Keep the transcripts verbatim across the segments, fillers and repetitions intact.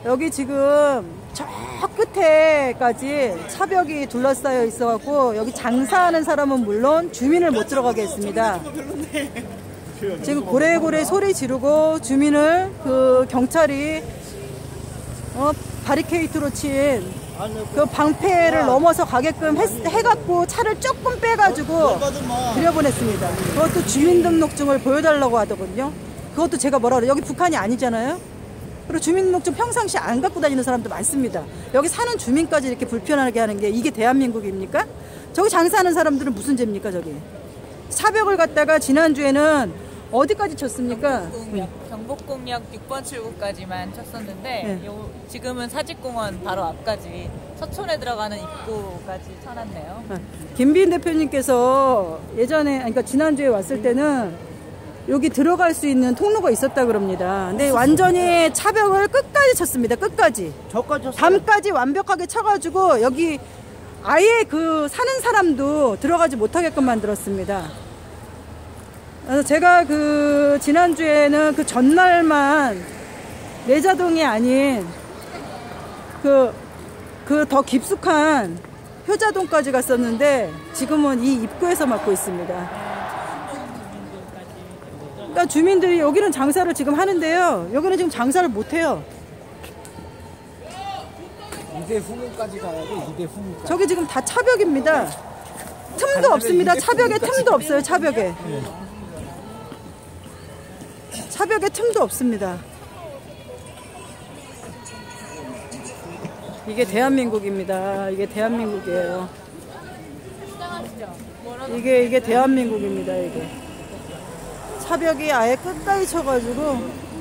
여기 지금 저 끝에까지 차벽이 둘러싸여 있어갖고 여기 장사하는 사람은 물론 주민을 못 들어가게 했습니다. 지금 고래고래 소리 지르고 주민을 그 경찰이 어, 바리케이트로 친 그 방패를 넘어서 가게끔 해, 해갖고 차를 조금 빼가지고 들여보냈습니다. 그것도 주민등록증을 보여달라고 하더군요. 그것도 제가 뭐라 그래요? 여기 북한이 아니잖아요. 그리고 주민등록증 평상시 안 갖고 다니는 사람도 많습니다. 여기 사는 주민까지 이렇게 불편하게 하는 게 이게 대한민국입니까? 저기 장사하는 사람들은 무슨 죄입니까? 저기 차벽을 갖다가 지난주에는 어디까지 쳤습니까? 경복궁역, 경복궁역 육 번 출구까지만 쳤었는데 네. 요, 지금은 사직공원 바로 앞까지 서촌에 들어가는 입구까지 쳐놨네요. 김비인 대표님께서 예전에 그러니까 지난주에 왔을 때는 여기 들어갈 수 있는 통로가 있었다 그럽니다. 근데 완전히 차벽을 끝까지 쳤습니다. 끝까지. 저까지 담까지 완벽하게 쳐가지고 여기 아예 그 사는 사람도 들어가지 못하게끔 만들었습니다. 그래서 제가 그 지난주에는 그 전날만 내자동이 아닌 그 그 더 깊숙한 효자동까지 갔었는데 지금은 이 입구에서 맡고 있습니다. 그러니까 주민들이 여기는 장사를 지금 하는데요. 여기는 지금 장사를 못해요. 이대 후문까지 가야 돼. 이대 후문까지. 저기 지금 다 차벽입니다. 틈도 없습니다. 차벽에 틈도 없어요. 차벽에. 차벽에 틈도 없습니다. 이게 대한민국입니다. 이게 대한민국이에요. 이게 이게 대한민국입니다. 이게 차벽이 아예 끝까지 쳐가지고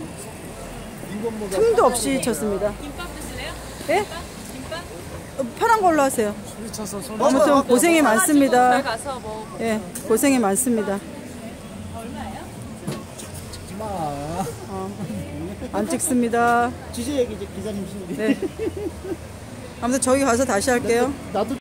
틈도 없이 쳤습니다. 김밥 드실래요? 예? 김밥? 어, 편한 걸로 하세요. 어, 아무튼 고생이 잘 많습니다. 가서 뭐 예, 고생이 많습니다. 찍지 마. 어, 안 찍습니다. 주제 얘기지 기자님 신기. 네. 아무튼 저기 가서 다시 할게요. 나도